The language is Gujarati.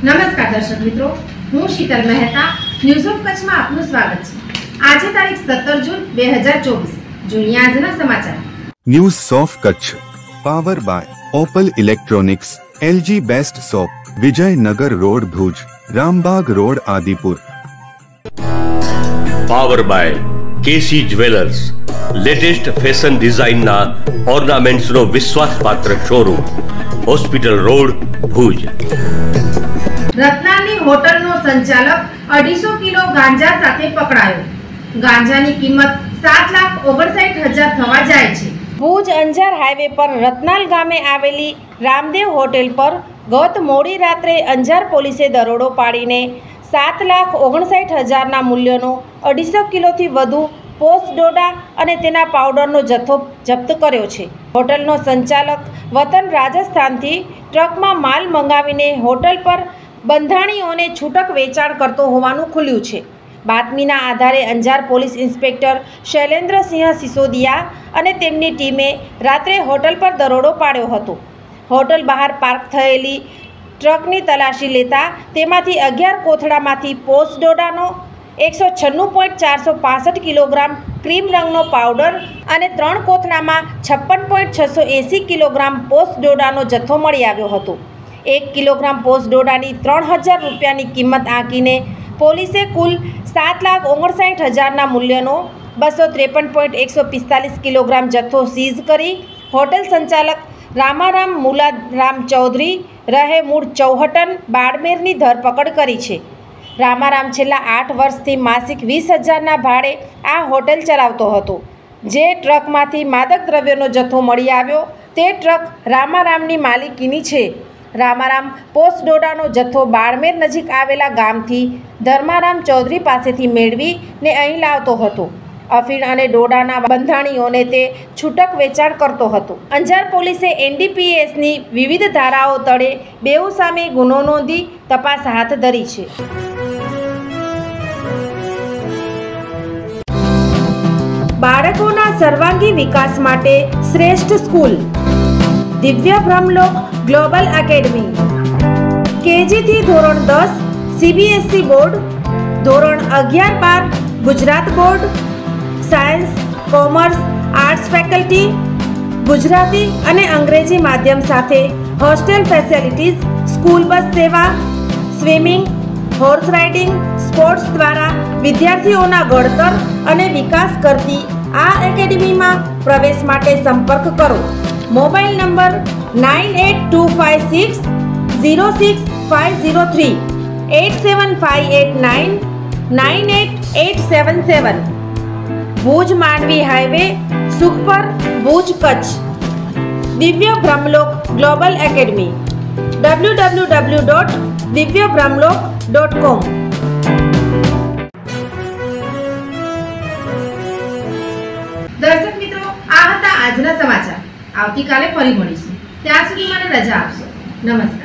નમસ્કાર દર્શક મિત્રો, હું શીતલ મહેતા ન્યૂઝ ઓફ કચ્છમાં આપનું સ્વાગત છે। આજે તારીખ 17 જૂન 2024 જોઈએ આજના સમાચાર। News of Kutch power by Opal electronics, LG best shop, Vijaynagar road Bhuj, Rambagh road Adipur. Power by KC jewellers, latest fashion ડિઝાઇનના ઓર્નામેન્ટ્સનો વિશ્વાસપાત્ર શોરૂમ, હોસ્પિટલ રોડ ભુજ। રત્નાની હોટલનો સંચાલક 250 કિલો ગાંજા સાથે પકડાયો। ગાંજાની કિંમત 7,59,000 થવા જાય છે। ભુજ અંજાર હાઈવે પર રત્નાલ ગામે આવેલી રામદેવ હોટેલ પર ગત મોડી રાત્રે અંજાર પોલીસે દરોડો પાડીને 7,59,000 મૂલ્યનો 250 કિલોથી વધુ પોસ્ટ ડોડા અને તેના પાવડરનો જથ્થો જપ્ત કર્યો છે। હોટલનો સંચાલક વતન રાજસ્થાનથી ટ્રકમાં માલ મંગાવીને હોટલ પર બંધાણીઓને છૂટક વેચાણ કરતો હોવાનું ખુલ્યું છે। બાતમીના આધારે અંજાર પોલીસ ઇન્સ્પેક્ટર શૈલેન્દ્રસિંહ સિસોદિયા અને તેમની ટીમે રાત્રે હોટલ પર દરોડો પાડ્યો હતો। હોટલ બહાર પાર્ક થયેલી ટ્રકની તલાશી લેતા તેમાંથી 11 કોથળામાંથી પોસ્ટ ડોડાનો 196.465 કિલોગ્રામ ક્રીમ રંગનો પાવડર અને 3 કોથળામાં 56.680 કિલોગ્રામ પોસ્ટ ડોડાનો જથ્થો મળી આવ્યો હતો। 1 કિલોગ્રામ પોસ્ટ ડોડાની 3,000 રૂપિયાની કિંમત આંકીને પોલીસે કુલ 7,59,000 મૂલ્યનો 253.145 કિલોગ્રામ જથ્થો સીઝ કરી હોટેલ સંચાલક રામારામ મુલારામ ચૌધરી રહે મૂળ ચૌહટન બાડમેરની ધરપકડ કરી છે। રામારામ છેલ્લા 8 વર્ષથી માસિક 20,000ના ભાડે આ હોટેલ ચલાવતો હતો। જે ટ્રકમાંથી માદક દ્રવ્યોનો જથ્થો મળી આવ્યો તે ટ્રક રામારામની માલિકીની છે। રામારામ પોસ્ટ ડોડાનો જથ્થો બાડમેર નજીક આવેલા ગામથી ધર્મારામ ચૌધરી પાસેથી મેળવીને અહીં લાવતો હતો। અફીણ અને ડોડાના બંધાણીઓને તે છૂટક વેચાણ કરતો હતો। અંજાર પોલીસે એનડીપીએસની વિવિધ ધારાઓ તળે બેઉ સામે ગુનો નોંધી તપાસ હાથ ધરી છે। બાળકોના સર્વાંગી વિકાસ માટે શ્રેષ્ઠ સ્કૂલ દિવ્ય બ્રહ્મલોક ગ્લોબલ એકેડમી। કેજીથી ધોરણ 10 સીબીએસઈ બોર્ડ, ધોરણ 11-12 Gujarat board, science, commerce, arts faculty, Gujarati અને અંગ્રેજી માધ્યમ સાથે હોસ્ટેલ ફેસિલિટીઝ, સ્કૂલ બસ સેવા, સ્વિમિંગ, હોર્સ રાઇડિંગ, સ્પોર્ટ્સ દ્વારા વિદ્યાર્થીઓના ઘડતર અને વિકાસ કરતી આ એકેડમીમાં પ્રવેશ માટે સંપર્ક કરો। Mobile number 9825606503 8758998877। Bhuj Mandvi highway, Sukhpar, Bhuj, Kutch. Divya Brahmlok global academy www.divyabrahmlok.com। દર્શક મિત્રો, આ હતા આજના સમાચાર। આવતીકાલે ફરી મળીશું, ત્યાં સુધી મને રજા આપશો। નમસ્કાર।